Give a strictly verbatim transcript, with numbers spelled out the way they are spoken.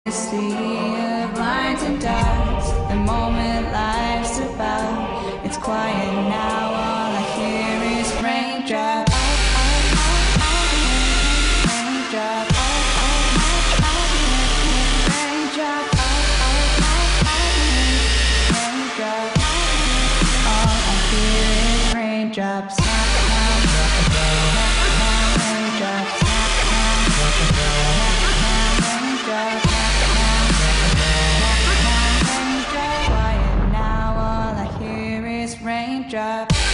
Sea of lines and dots, the moment life's about. It's quiet now, all I hear is raindrop. Raindrop. Raindrop. Raindrop. All I hear is raindrops. Raindrops. Raindrops. Quiet now, all I hear is raindrops.